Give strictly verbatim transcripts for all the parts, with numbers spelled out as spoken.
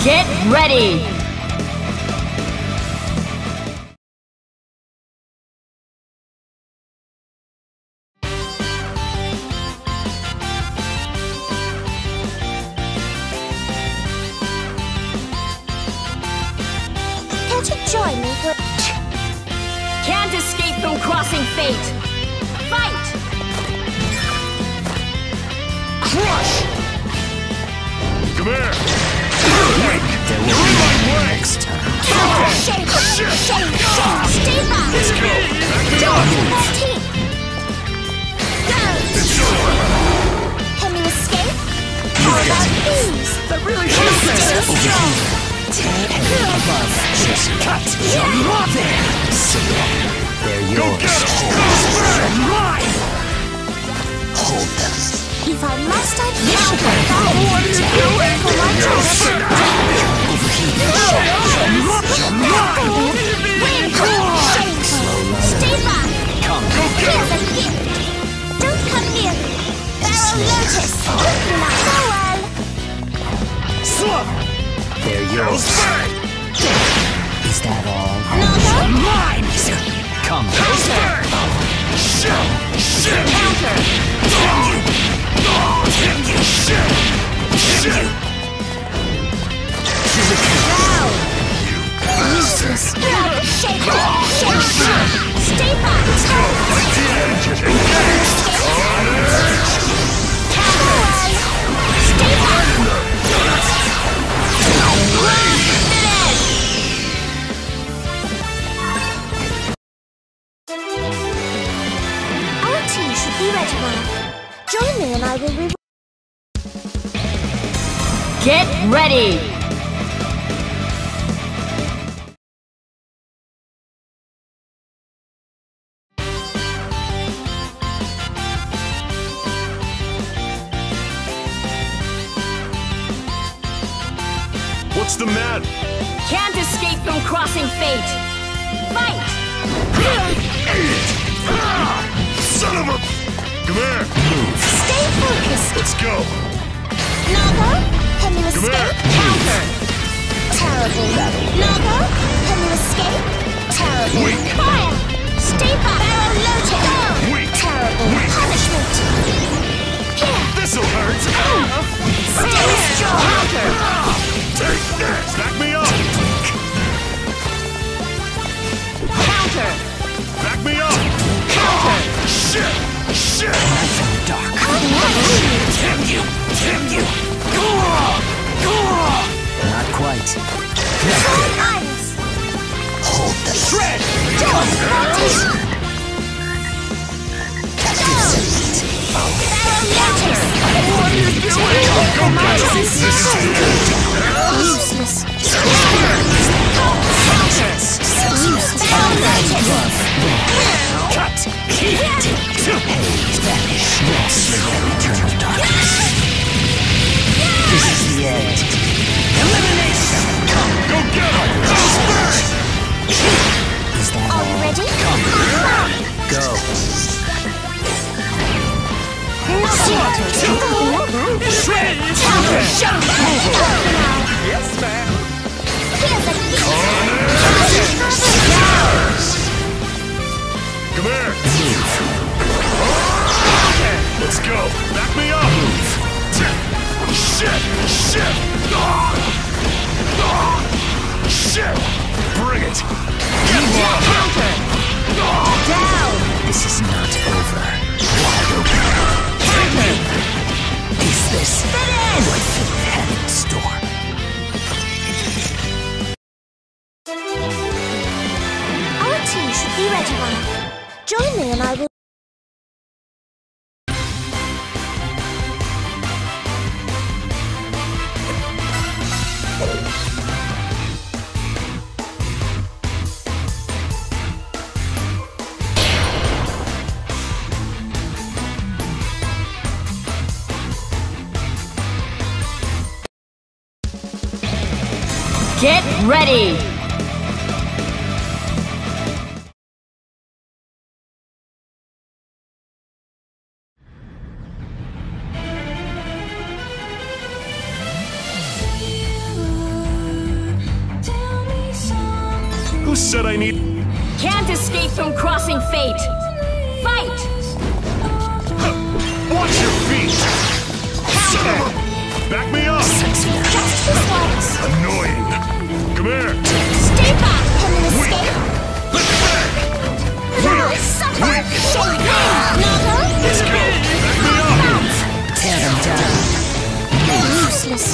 Get ready! Can't you join me for... Can't escape from crossing fate! Fight! Crush! Come here! There will be one next time. Shake, shake, shake, stay back! Let's go! Back me Don't up! fourteen! Go! It's over! Can you escape? How about these? That really hurts! Stay strong! Above. Just cut. There. Signal. They're Go yours. get him! Hold, hold them. If I must, I can. What are you doing? For my turn. Win! Shameful! Stay back! Come. Here's a gift! Don't come near me! Barrel Lotus! Quickly now! Farewell! Slump! They're yours. Is that all? Another? Mine! Come. Shit! Shit! Counter! Damn you! Damn you! Shit! Shit! Now! Useless! Shake! Shake! Stay back! Engaged! Farewell! Stay back! Our tea should be ready now. Join me and I will re- Get ready! What's the matter? Can't escape from crossing fate! Fight! Son of a... Come here! Stay focused! Let's go! Nago, can you Come escape? here. Counter! Terrible! Nago, can you escape? Terrible! Weak. Fire! Stay back! Barrel Lotus! Go! Weak. Terrible! Weak. Punishment! Here! This'll hurt! Stay strong! Counter! Take that! Back me up! Counter! Back me up! Counter! Shit! Shit! Knife in the dark. Damn you! Damn you! Not quite. Three eyes! Hold them. Shred! Don't fight! Captive Elite. Barrel Lotus! What are you doing? Go get him! This is Useless! Counter! Useless! Barrel Lotus! Cut. Haze vanish. Yes. Return of darkness. This is the end. Elimination. Come. Go get him! Is that Are all? you ready? Come. Go. Shred! Counter! Yes, ma'am! Here's a gift! Come here! Let's go! Back me up! Shit! Shit! Shit! Bring it! Get Counter! Down! This is not over. Wide open. Is this what fate had in store? Our tea should be ready now. Join me and I will... Get ready! said I need... Can't escape from crossing fate. Fight! Watch your feet! Counter! Back me up! Just this once. Annoying! Come here! Stay back. Can you Weak! escape? Let's back! Now suffer. Weak! Shake hands. Let's go! Back me up! Tear them down. Useless.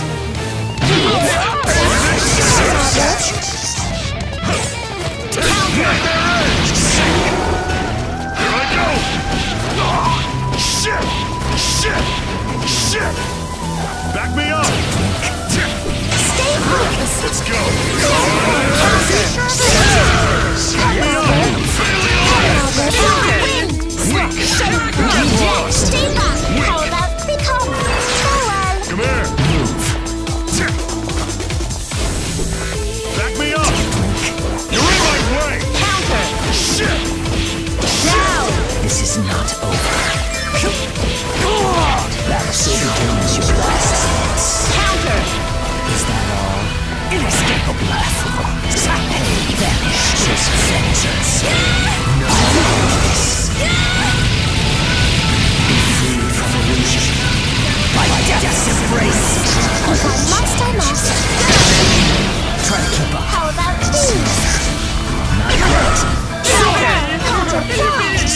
Counter! Here I go! Oh, shit! Shit! Shit! Back me up! Stay focused. Let's go! Back me up! Weak. Stay back. How about become? Farewell. Come here! Back me up! You're in my way! Counter! Shit! Down! This is not over. Battle so begins your last chance. Counter! Is that all? Inescapable platform. Vanish. Just vengeance. No this. Be free from illusion. By death's embrace. If I must, I must. Try to keep up. How about these? Not yet. Counter. Counter. Flash.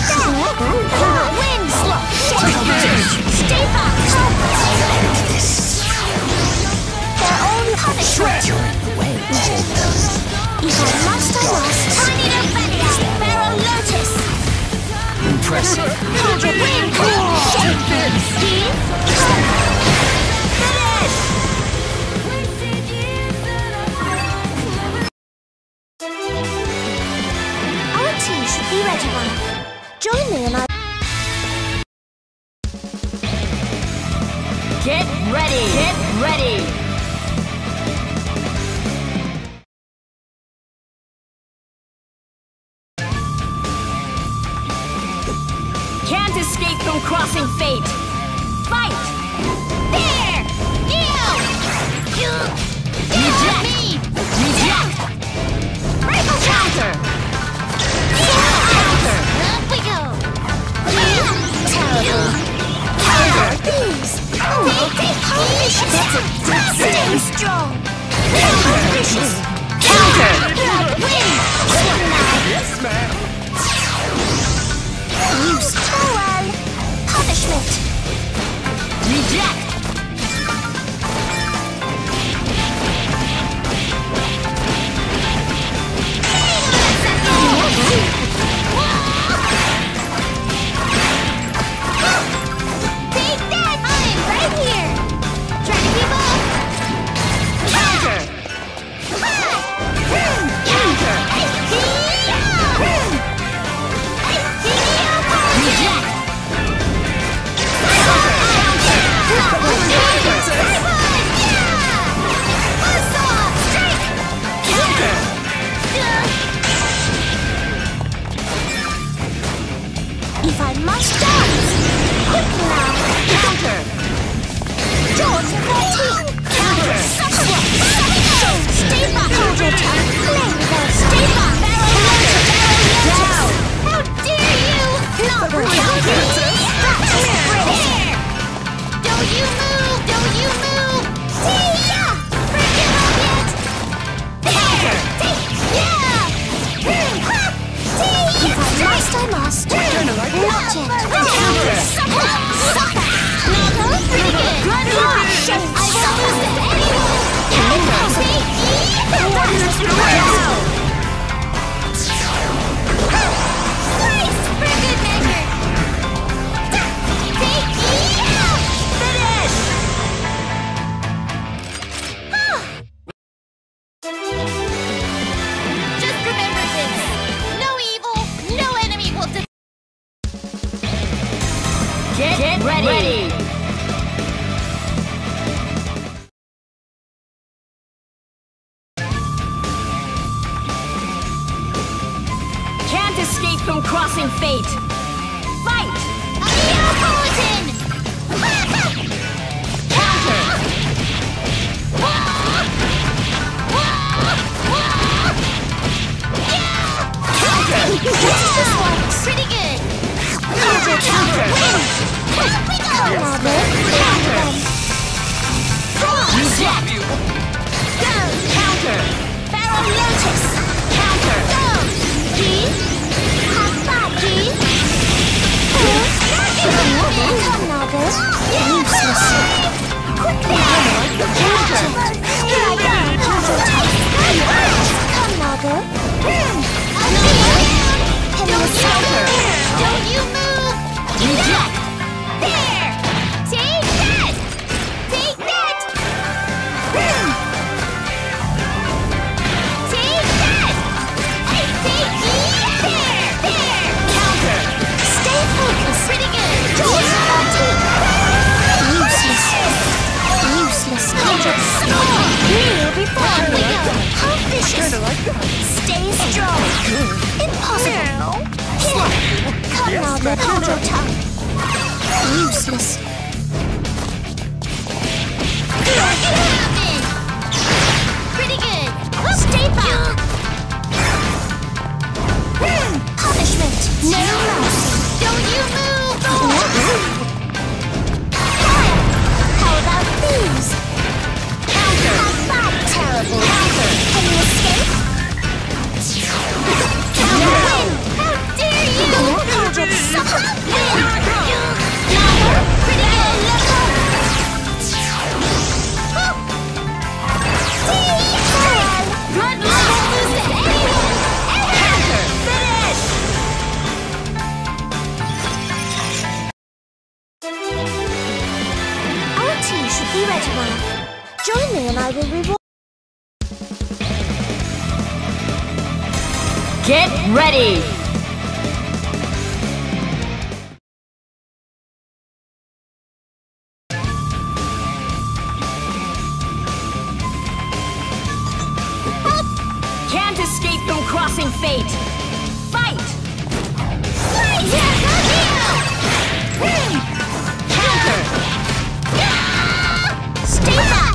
Wind slot. Stay back. End this. Their own punishment. You're in the way. Hold them. If I must, I must. Tiny to Belia. Barrel Lotus. Impressive. Counter. Wind. Shake. Heal. Finish. Our tea should be ready now. Join me and I. Get ready! Get ready! Can't escape from crossing fate. Fight! There! You! You! Reject! Me! Reject! Rifle Counter! Counter! Up we go! Terrible! Counter! These! Oh, they vicious! Stay strong! Counter! Vicious! Counter! Win! Yes, ma'am! Use farewell! Punishment! Reject! Take that! I'm right here! Try to keep up! Counter! Counter! Reject! Counter! Now hold your tongue. Useless. Pretty good. Stay back. Punishment. No mercy. Don't you move! Fire. How about these? Counter! How about terrible? Counter! Can you escape? Counter! How dare you? Hold your sucker. Pretty good! Good luck! Lose to anyone! Counter! Finish! Our team should be ready now. Join me and I will reward. Get ready! Can't escape from crossing fate! Fight! Counter! Stay back.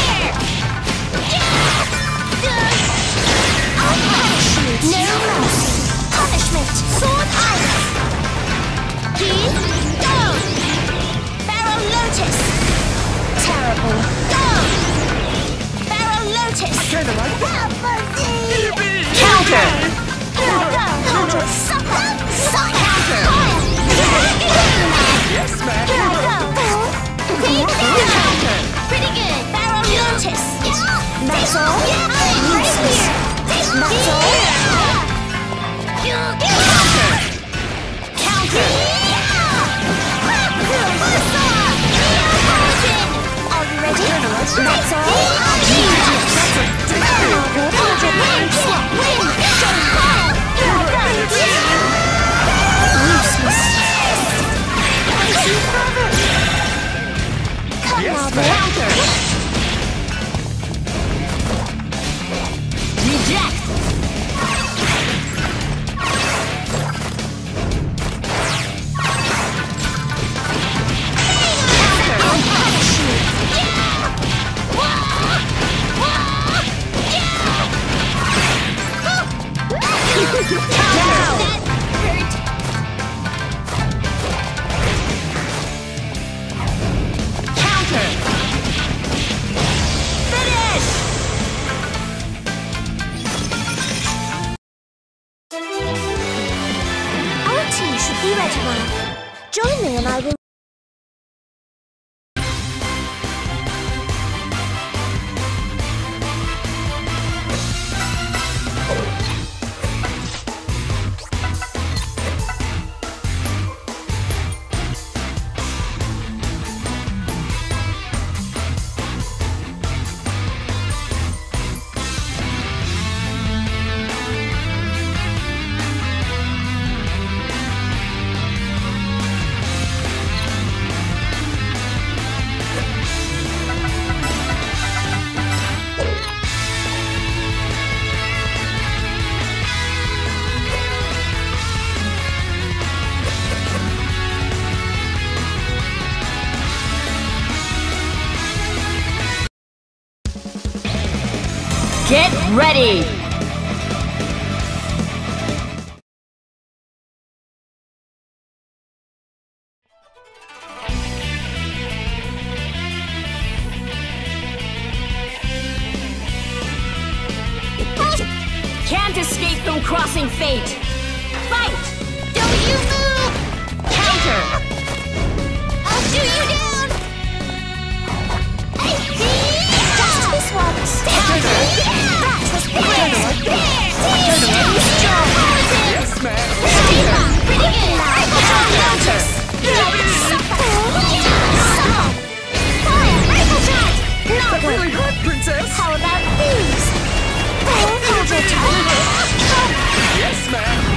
I'll punish you. No mercy. Punishment. Sword ice. Heal. Go. Barrel lotus. Terrible. Go. Barrel lotus. Kinda like Counter! Go. Hold your sucker. Sucker. Counter! Fire. Yes, man. Go. Counter! Pretty good! Barrel lotus. That's all. I'm right here! That's all. Counter! Counter! Are you ready? That's all. Counter! Reject! Our team should be ready now. Join me and I will. Get ready! Can't escape from crossing fate! Fight! Don't you move! Counter! I'll shoot you down! Just this once! That was big! Stay strong! Yes, man. Stay back! Pretty good! Barrel lotus! Fire! Rifle shot! Not good! Really hot, princess. How about these? Hold your tongue! Yes, man.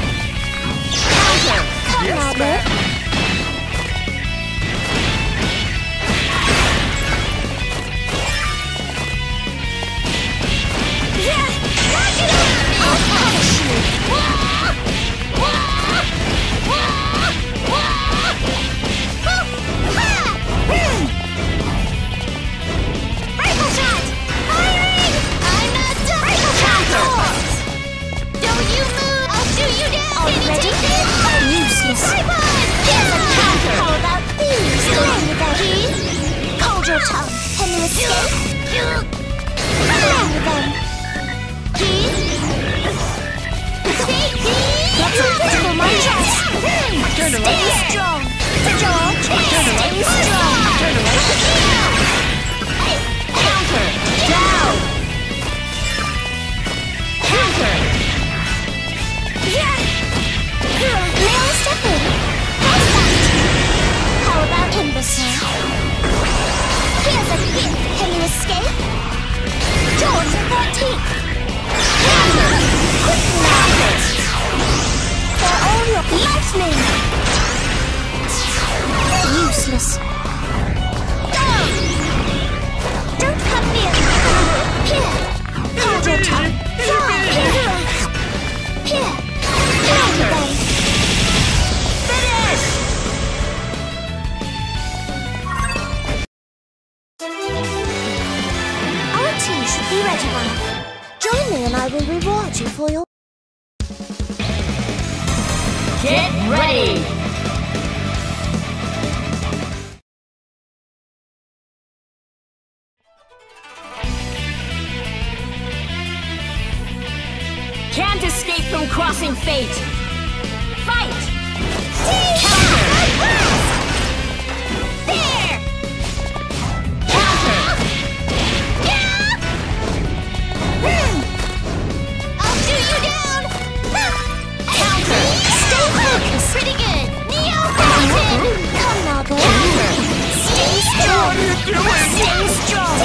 tongue. Can you escape? Play with them. That's a bit for my chest. Stay strong. George, stay strong. Counter. Down. Counter. May I step in? How's that? How about imbecile? Here's a gift. Can you escape? George the fourteenth. Counter. Quick now. For all your lightning. Useless. Down. Don't come near me. Here. Hold your tongue. Fly. Here. Here. Counter. Finish. Our tea should be ready now. Join me and I will reward you for your... Get ready. Can't escape from crossing fate. Fight! Counter! There! Counter! I'll do you down! Counter! Stay focused! Pretty good! Neo Fountain! Come now, boy! Stay strong! Stay strong!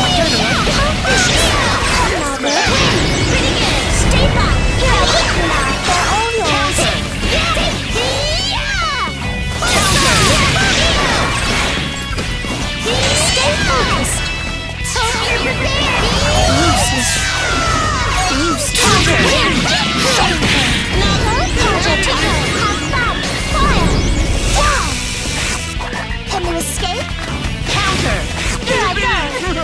Come now, boy! Pretty good! Stay back! Here, quick now! They're all yours! Stay focused! Useless! Useless! Counter! Now, counter! Have fun! Fire! Down! Can you escape? Counter! Here I go!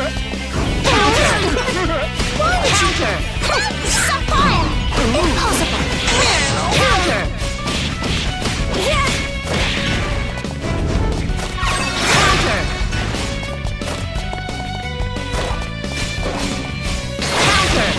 Why would you? Counter! Sapphire! Impossible! Counter! Counter! Counter!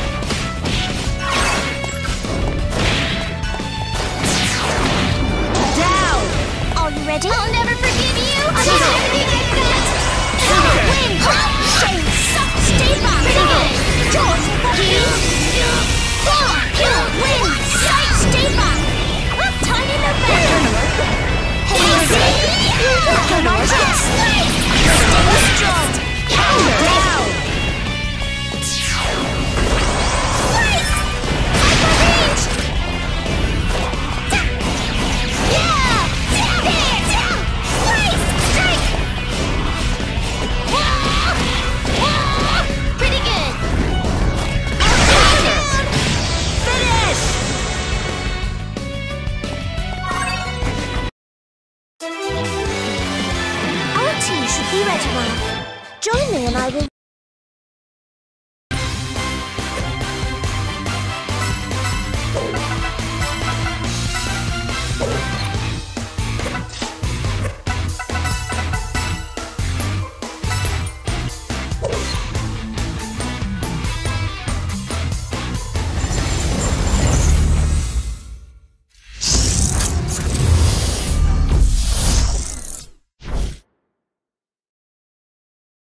Down! Are you ready? I'll never forgive you! I'm Counter. never forget that! Counter. Win! Shame! Suck! Stay back! George! Win! Sight! Stay back! Tiny November! Hey, you see? Come on, chest! Stay strong! Down! Wait! I can reach! Yeah! There! Wait! Strike! Pretty good! Counter! Finish! Our tea should be ready now. Join me and I will...